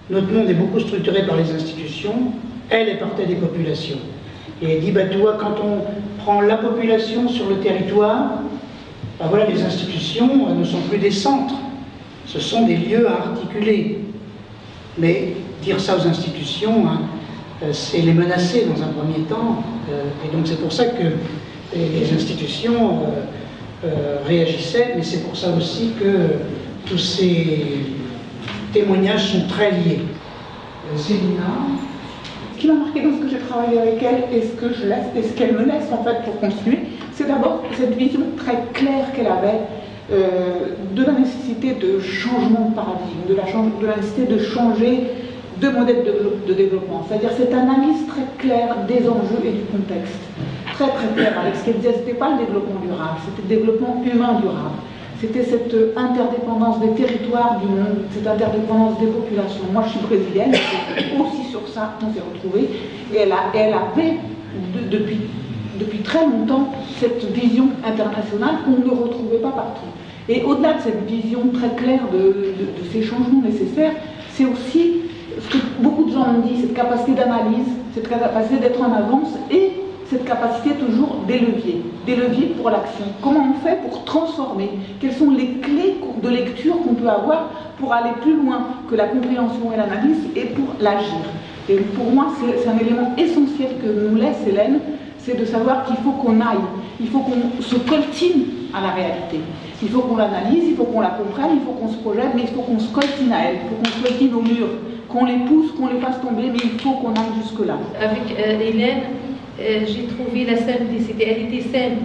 Notre monde est beaucoup structuré par les institutions, elle est portée des populations. Et elle dit, bah, tu vois, quand on prend la population sur le territoire, bah, voilà, les institutions ne sont plus des centres, ce sont des lieux à articuler. Mais dire ça aux institutions, hein, c'est les menacer dans un premier temps, et donc c'est pour ça que les institutions réagissaient, mais c'est pour ça aussi que tous ces témoignages sont très liés. Célina. Ce qui m'a marqué dans ce que j'ai travaillé avec elle et ce que je laisse, et ce qu'elle me laisse en fait pour continuer, c'est d'abord cette vision très claire qu'elle avait de la nécessité de changement de paradigme, de la nécessité de changer de modèle de développement. C'est-à-dire cette analyse très claire des enjeux et du contexte. Très très claire. Avec ce qu'elle disait, ce n'était pas le développement durable, c'était le développement humain durable. C'était cette interdépendance des territoires du monde, cette interdépendance des populations. Moi, je suis brésilienne, c'est aussi sur ça qu'on s'est retrouvés. Et elle avait, depuis très longtemps, cette vision internationale qu'on ne retrouvait pas partout. Et au-delà de cette vision très claire de ces changements nécessaires, c'est aussi ce que beaucoup de gens ont dit, cette capacité d'analyse, cette capacité d'être en avance et cette capacité toujours des leviers pour l'action. Comment on fait pour transformer? Quelles sont les clés de lecture qu'on peut avoir pour aller plus loin que la compréhension et l'analyse et pour l'agir? Et pour moi, c'est un élément essentiel que nous laisse Hélène, c'est de savoir qu'il faut qu'on aille, il faut qu'on se coltine à la réalité. Il faut qu'on l'analyse, il faut qu'on la comprenne, il faut qu'on se projette, mais il faut qu'on se coltine à elle, il faut qu'on se coltine au mur, qu'on les pousse, qu'on les fasse tomber, mais il faut qu'on aille jusque-là. Avec Hélène, j'ai trouvé la simplicité, elle était simple.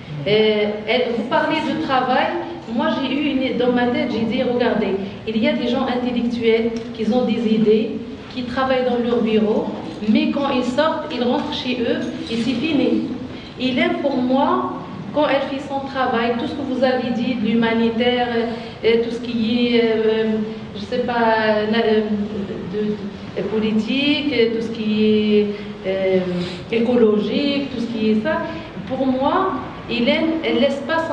Vous parlez de travail, moi j'ai eu dans ma tête, j'ai dit, regardez, il y a des gens intellectuels qui ont des idées, qui travaillent dans leur bureau, mais quand ils sortent, ils rentrent chez eux et c'est fini. Hélène, pour moi, quand elle fait son travail, tout ce que vous avez dit, de l'humanitaire, tout ce qui est, je ne sais pas, de politique, tout ce qui est écologique, tout ce qui est ça, pour moi, Hélène, elle ne laisse pas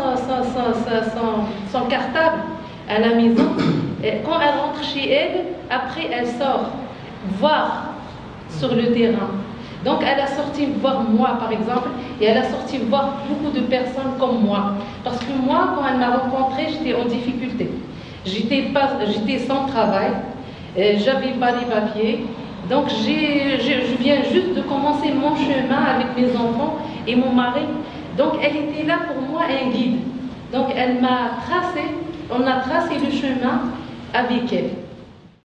son cartable à la maison. Quand elle rentre chez elle, après elle sort voir sur le terrain. Donc elle a sorti voir moi par exemple, et elle a sorti voir beaucoup de personnes comme moi. Parce que moi, quand elle m'a rencontrée, j'étais en difficulté. J'étais sans travail, j'avais pas les papiers. Donc je viens juste de commencer mon chemin avec mes enfants et mon mari. Donc elle était là pour moi un guide. Donc elle m'a tracé, on a tracé le chemin avec elle.